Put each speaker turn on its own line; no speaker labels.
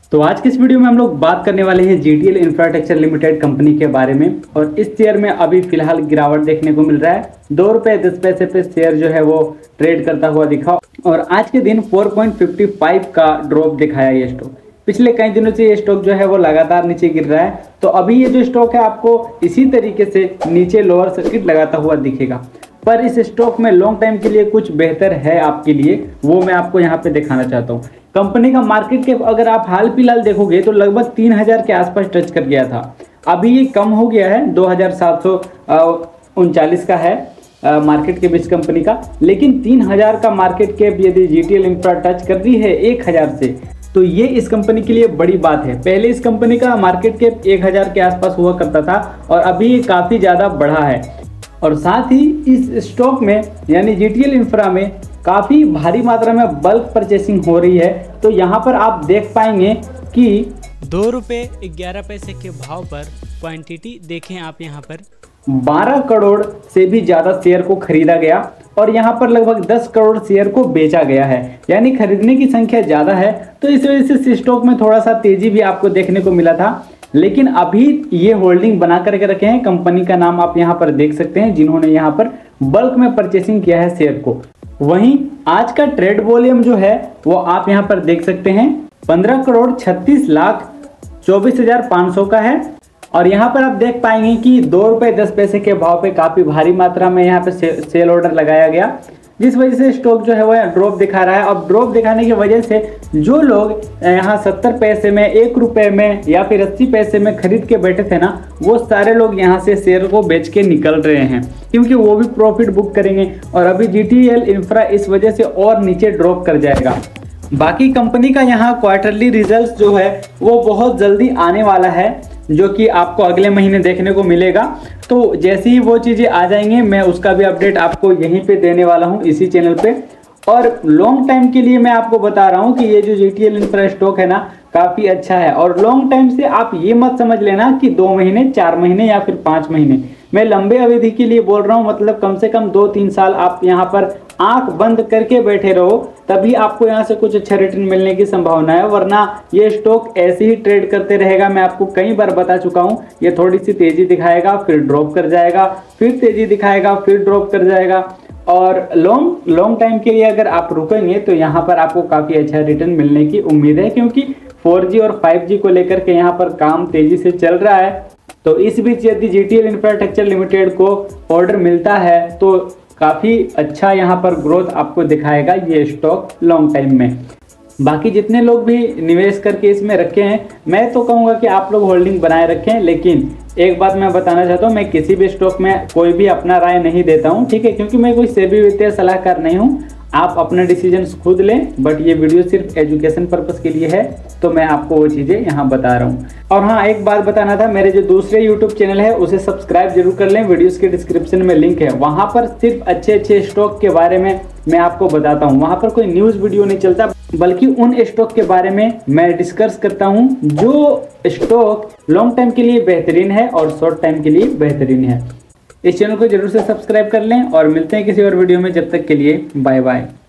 तो आज की इस वीडियो में हम लोग बात करने वाले हैं जीटीएल इंफ्रास्ट्रक्चर लिमिटेड कंपनी के बारे में। और इस शेयर में अभी फिलहाल गिरावट देखने को मिल रहा है। 2 रुपये 10 पैसे पे शेयर जो है वो ट्रेड करता हुआ दिखा और आज के दिन 4.55 का ड्रॉप दिखाया ये स्टॉक। पिछले कई दिनों से ये स्टॉक जो है वो लगातार नीचे गिर रहा है। तो अभी ये जो स्टॉक है आपको इसी तरीके से नीचे लोअर सर्किट लगाता हुआ दिखेगा। पर इस स्टॉक में लॉन्ग टाइम के लिए कुछ बेहतर है आपके लिए, वो मैं आपको यहाँ पे दिखाना चाहता हूँ। कंपनी का मार्केट कैप अगर आप हाल फिलहाल देखोगे तो लगभग 3000 के आसपास टच कर गया था। अभी ये कम हो गया है, 2739 का है मार्केट कैप इस कंपनी का। लेकिन 3000 का मार्केट कैप यदि जीटीएल इंफ्रा टच कर रही है 1000 से, तो ये इस कंपनी के लिए बड़ी बात है। पहले इस कंपनी का मार्केट कैप 1000 के आसपास हुआ करता था और अभी ये काफ़ी ज़्यादा बढ़ा है। और साथ ही इस स्टॉक में यानी जीटीएल इंफ्रा में काफ़ी भारी मात्रा में बल्क परचेसिंग हो रही है। तो यहाँ पर आप देख पाएंगे कि
2 रुपये 11 पैसे के भाव पर क्वांटिटी देखें आप यहाँ पर
12 करोड़ से भी ज़्यादा शेयर को खरीदा गया और यहाँ पर लगभग 10 करोड़ शेयर को बेचा गया है। यानी खरीदने की संख्या ज़्यादा है। तो इस वजह से स्टॉक में थोड़ा सा तेजी भी आपको देखने को मिला था। लेकिन अभी ये होल्डिंग बना करके रखे हैं। कंपनी का नाम आप यहाँ पर देख सकते हैं जिन्होंने यहाँ पर बल्क में परचेसिंग किया है शेयर को। वहीं आज का ट्रेड वॉल्यूम जो है वो आप यहाँ पर देख सकते हैं 15 करोड़ 36 लाख 24,500 का है। और यहाँ पर आप देख पाएंगे कि 2 रुपये 10 पैसे के भाव पे काफ़ी भारी मात्रा में यहाँ पे सेल ऑर्डर लगाया गया, जिस वजह से स्टॉक जो है वो ड्रॉप दिखा रहा है। अब ड्रॉप दिखाने की वजह से जो लोग यहाँ 70 पैसे में, 1 रुपये में या फिर 80 पैसे में खरीद के बैठे थे ना, वो सारे लोग यहाँ से शेयर को बेच के निकल रहे हैं क्योंकि वो भी प्रॉफिट बुक करेंगे। और अभी जीटीएल इंफ्रा इस वजह से और नीचे ड्रॉप कर जाएगा। बाकी कंपनी का यहाँ क्वार्टरली रिजल्ट जो है वो बहुत जल्दी आने वाला है, जो कि आपको अगले महीने देखने को मिलेगा। तो जैसे ही वो चीज़ें आ जाएंगे मैं उसका भी अपडेट आपको यहीं पे देने वाला हूँ इसी चैनल पे। और लॉन्ग टाइम के लिए मैं आपको बता रहा हूँ कि ये जो जीटीएल इंफ्रा स्टॉक है ना काफ़ी अच्छा है। और लॉन्ग टाइम से आप ये मत समझ लेना कि 2 महीने, 4 महीने या फिर 5 महीने। मैं लंबे अवधि के लिए बोल रहा हूँ, मतलब कम से कम 2-3 साल आप यहाँ पर आंख बंद करके बैठे रहो, तभी आपको यहाँ से कुछ अच्छा रिटर्न मिलने की संभावना है। वरना ये स्टॉक ऐसे ही ट्रेड करते रहेगा। मैं आपको कई बार बता चुका हूँ, ये थोड़ी सी तेजी दिखाएगा फिर ड्रॉप कर जाएगा, फिर तेजी दिखाएगा फिर ड्रॉप कर जाएगा। और लॉन्ग टाइम के लिए अगर आप रुकेंगे तो यहाँ पर आपको काफ़ी अच्छा रिटर्न मिलने की उम्मीद है, क्योंकि 4G और 5G को लेकर के यहाँ पर काम तेजी से चल रहा है। तो इस बीच यदि जीटीएल इंफ्रास्ट्रक्चर लिमिटेड को ऑर्डर मिलता है तो काफ़ी अच्छा यहाँ पर ग्रोथ आपको दिखाएगा ये स्टॉक लॉन्ग टाइम में। बाकी जितने लोग भी निवेश करके इसमें रखे हैं, मैं तो कहूँगा कि आप लोग होल्डिंग बनाए रखें। लेकिन एक बात मैं बताना चाहता हूँ, मैं किसी भी स्टॉक में कोई भी अपना राय नहीं देता हूँ, ठीक है, क्योंकि मैं कोई सेबी वित्तीय सलाहकार नहीं हूँ। आप अपने डिसीजन खुद लें। बट ये वीडियो सिर्फ एजुकेशन पर्पस के लिए है, तो मैं आपको वो चीज़ें यहाँ बता रहा हूँ। और हाँ, एक बात बताना था, मेरे जो दूसरे यूट्यूब चैनल है उसे सब्सक्राइब जरूर कर लें। वीडियोस के डिस्क्रिप्शन में लिंक है, वहाँ पर सिर्फ अच्छे स्टॉक के बारे में मैं आपको बताता हूँ। वहाँ पर कोई न्यूज़ वीडियो नहीं चलता, बल्कि उन स्टॉक के बारे में मैं डिस्कस करता हूँ जो स्टॉक लॉन्ग टाइम के लिए बेहतरीन है और शॉर्ट टाइम के लिए बेहतरीन है। इस चैनल को जरूर से सब्सक्राइब कर लें और मिलते हैं किसी और वीडियो में। जब तक के लिए बाय बाय।